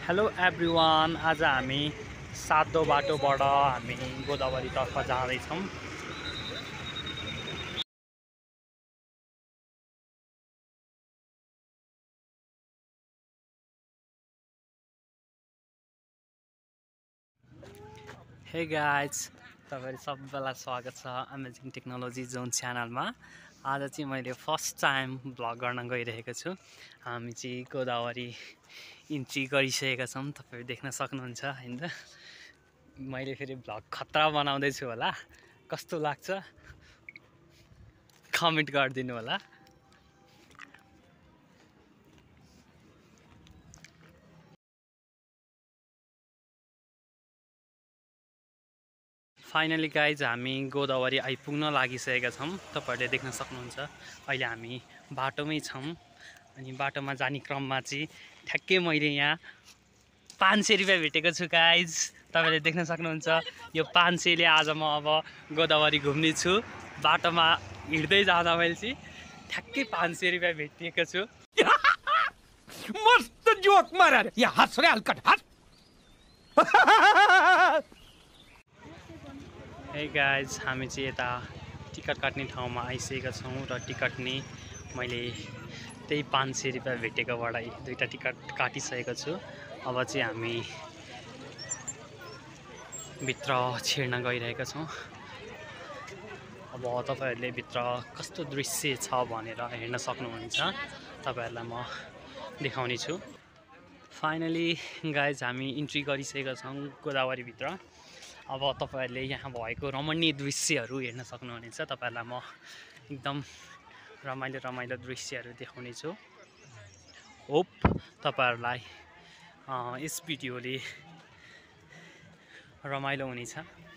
Hello everyone, आज हामी सातो बाटोबाट हामी गोदावरीतर्फ जाँदैछौँ। हे गाइज, तपाईहरु सबैलाई स्वागत छ अमेजिङ टेक्नोलोजी जोन च्यानलमा। आज चाहिँ मैले फर्स्ट टाइम भ्लग गर्न गइरहेको छु। हामी चाहिँ गोदावरी इन्ट्री गरिसकेका छौँ, तपाईहरु देख्न सक्नुहुन्छ हैन। मैले फेरि भ्लग खतरा बनाउँदैछु होला, कस्तो लाग्छ कमेन्ट गरिदिनु होला। फाइनली गाइज, हामी गोदावरी आइपुग्न लागिसकेका छौँ। तपाईहरुले देख्न सक्नुहुन्छ अहिले हामी बाटोमै छौँ। अनि बाटोमा जाने क्रममा चाहिँ ठ्याक्कै मैले यहाँ 500 रुपियाँ भेटेको छु गाइज। तपाईहरुले देख्न सक्नुहुन्छ यो 500ले आज म अब गोदावरी घुम्ने छु। बाटोमा हिँड्दै जाँदा मैले चाहिँ ठ्याक्कै 500 रुपियाँ भेटिएको छु। मस्त जोक मारा रे, या हँस रे हल्कट हँस। हे गाइज, हामी चाहिँ यता टिकट काट्ने ठाउँमा आइसकेका छौँ र टिकट नि मैले त्यही 500 रुपियाँ भेटेकोबाट दुईटा टिकट काटिसकेको छु। अब चाहिँ हामी भित्र छिर्न गइरहेका छौँ। अब तपाईहरुले भित्र कस्तो दृश्य छ भनेर हेर्न सक्नुहुन्छ, तपाईहरुलाई म देखाउने छु। फाइनली गाइज, हामी इन्ट्री गरिसकेका छौँ गोदावरी भित्र। अब तपाईहरुले यहाँ भएको रमणीय दृश्यहरू हेर्न सक्नुहुनेछ। तपाईहरुलाई म एकदम रमाइलो दृश्यहरू देखाउने छु। होप तपाईहरुलाई यस भिडियोले रमाइलो हुनेछ।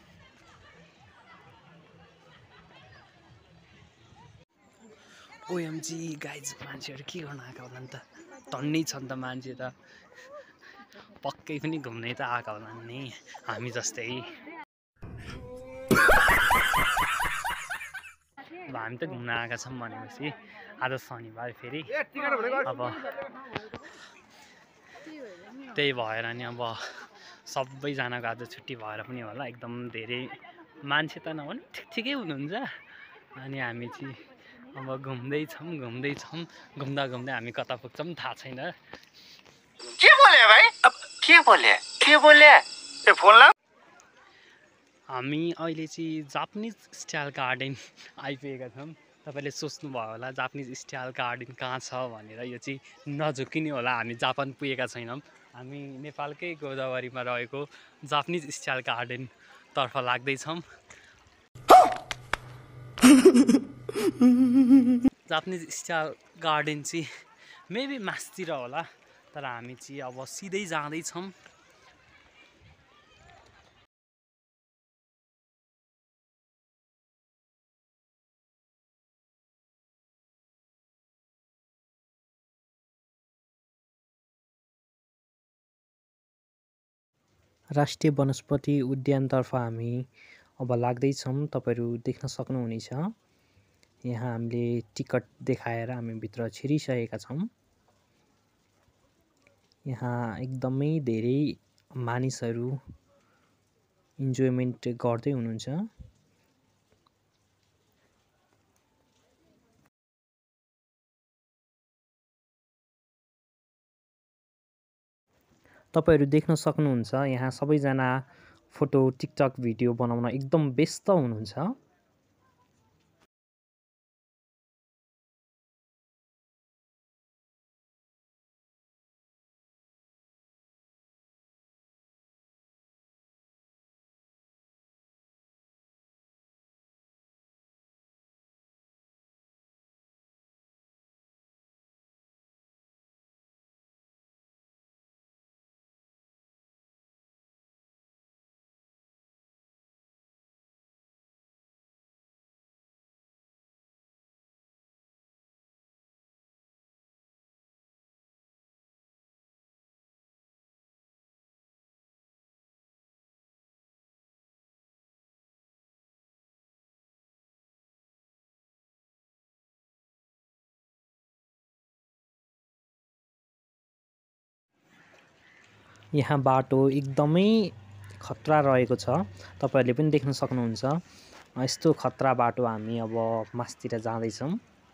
ओएमजी गाइज, मान्छेहरू के गर्न आएका होला नि त? टन्नै छन् त मान्छे त, पक्कै पनि घुम्नै त आएका होला नि हामी जस्तै। अब हामी त घुम्न आएका छौँ भनेपछि आज शनिबार फेरि अब त्यही भएर नि अब सबैजनाको आज छुट्टी भएर पनि होला, एकदम धेरै मान्छे त नभने ठिकै हुनुहुन्छ। अनि हामी चाहिँ अब घुम्दैछौँ घुम्दा हामी कता पुग्छौँ थाहा छैन। के बोले भाइ? अब के बोले? ए फोन ला। हामी अहिले चाहिँ जापानिज स्टाइल गार्डन आइपुगेका छौँ। तपाईले सोच्नुभयो होला जापानिज स्टाइल गार्डन कहाँ छ भनेर। यो चाहिँ नझुकिने होला, हामी जापान पुगेका छैनौँ। हामी नेपालकै गोदावरीमा रहेको जापानिज स्टाइल गार्डन तर्फ लाग्दैछौँ। जापानिज स्टाइल गार्डन चाहिँ मेबी मास्तिर होला, तर हामी चाहिँ अब सिधै जाँदैछौँ। राष्ट्रिय वनस्पति उद्यानतर्फ हामी अब लाग्दैछौँ। तपाईहरु देख्न सक्नुहुनेछ यहाँ हामीले टिकट देखाएर हामी भित्र छिरिसकेका छौँ। यहाँ एकदमै धेरै मानिसहरू इन्जोयमेन्ट गर्दै हुनुहुन्छ। तपाईहरु देख्न सक्नुहुन्छ यहाँ सबैजना फोटो टिकटक भिडियो बनाउन एकदम व्यस्त हुनुहुन्छ। यहाँ बाटो एकदमै खतरा रहेको छ, तपाईहरुले पनि देख्न सक्नुहुन्छ। यस्तो खतरा बाटो हामी अब मास्तिर जाँदैछौँ।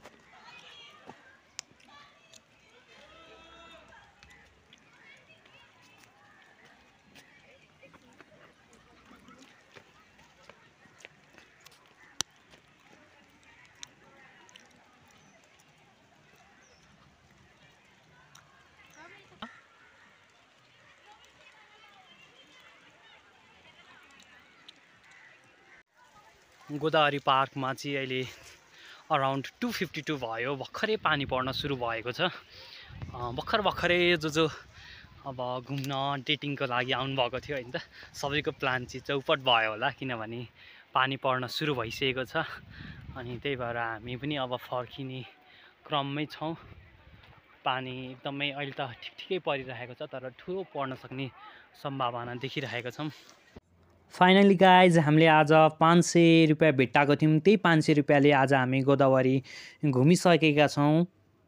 गोदावरी पार्कमा चाहिँ अहिले अराउन्ड 2:52 भयो। भर्खरै पानी पर्न सुरु भएको छ। भर्खरै जो अब घुम्न डेटिङको लागि आउनुभएको थियो होइन त, सबैको प्लान चाहिँ चौपट भयो होला, किनभने पानी पर्न सुरु भइसकेको छ। अनि त्यही भएर हामी पनि अब फर्किने क्रममै छौँ। पानी एकदमै अहिले त ठिकै परिरहेको छ, तर ठुलो पर्न सक्ने सम्भावना देखिरहेको छौँ। फाइनली गाइज हामीले आज 500 रुपियाँ भेट्टाएको थियौँ। त्यही 500 रुपियाँले आज हामी गोदावरी घुमिसकेका छौँ।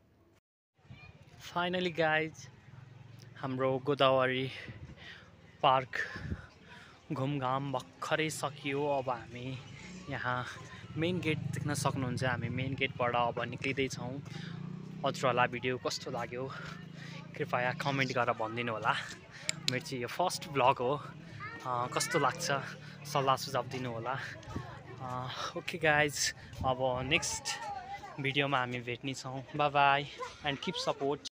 फाइनली गाइज हाम्रो गोदावरी पार्क घुमघाम भर्खरै सकियो। अब हामी यहाँ मेन गेट देख्न सक्नुहुन्छ। हामी मेन गेटबाट अब निक्लिँदैछौँ। हजुरहरूलाई भिडियो कस्तो लाग्यो कृपया कमेन्ट गरेर भनिदिनु होला। मेरो चाहिँ यो फर्स्ट भ्लग हो, कस्तो लाग्छ सल्लाह सुझाव दिनु होला। ओके गाइज, अब नेक्स्ट भिडियोमा हामी भेट्नेछौँ। Bye bye and keep support.